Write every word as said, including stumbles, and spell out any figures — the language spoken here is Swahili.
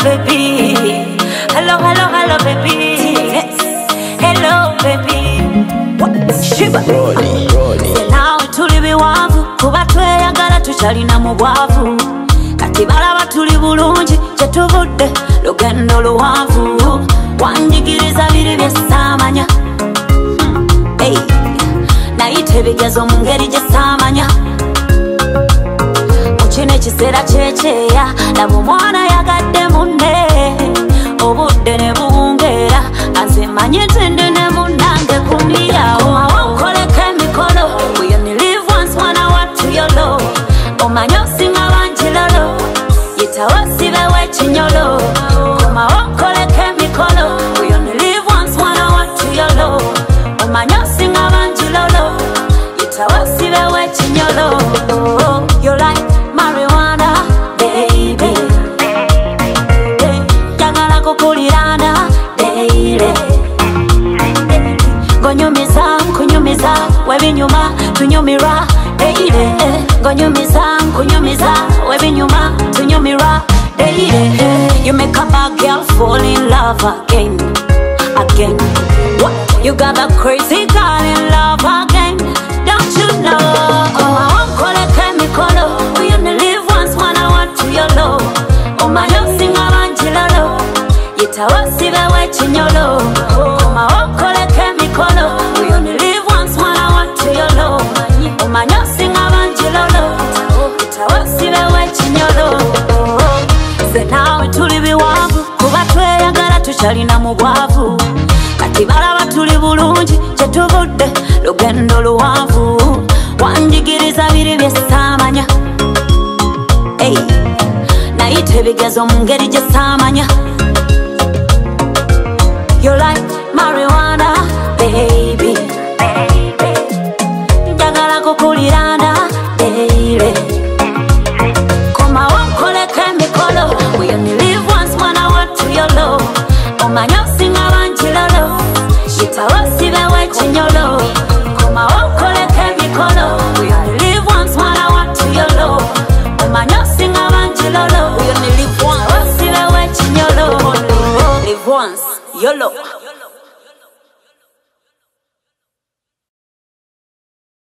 baby. Hello, hello, hello, baby. Yes. Hello, baby. What? Shiba. Rolly, rolly. Now tuli biwavu kuba tweyagala tukyalina mu bwavu. Kati balaba tuli bulungi kyetuvudde lugendo luwanvu. Wanjigiriza biri bye saamanya. Hey. Nayita ebigezo mu ngeri gye saamanya. Kino ekiseera kyekyeya laba omwana yagadde munne obudde ne buwungeera anze manye ntende ne munnange kumirawo onkoleko emikolo we only live once mwana wattu yolo omanye osinga bangi lolo yitawo sibewo ekinyolo komawo onkoleko emikolo we only live once mwana wattu yolo omanye osinga bangi lolo yitawo sibewo ekinyolo. You're like marijuana, baby. Jagala kukulirana, daily. Gonyumiza, kunyumiza, webinyuma, tunyumira, daily. Gonyumiza, kunyumiza, webinyuma, tunyumira, daily. You make a bad girl fall in love again, again. What? You got a crazy girl in love again, don't you know? Oh, we only live once, man, I want to yolo. Oh, my young singer, Angelolo. Yitawa sibewo ekinyolo. Oh, my uncle, chemical. We only live once, man, I want to yolo. Oh, my young singer, Angelolo. Yitawa sibewo ekinyolo. Se nawe tuli biwavu kuba tweyagala tukyalina mu bwavu. Kati balaba tuli bulungi kyetuvudde lugendo luwanvu. Wanjigiriza biri bye saamanya. Hey. Nayita ebigezo mu ngeri gye saamanya. You're like marijuana, baby. Njagala kukulirana, daily. Komawo onkoleko emikolo. We only live once, mwana wattu yolo. Omanye osinga bangi lolo. Yitawo sibewo ekinyolo. Komawo onkoleko emikolo. We only live once, mwana wattu yolo. Omanye osinga bangi lolo. We only live once. Sibewo ekinyolo. Live once, yolo.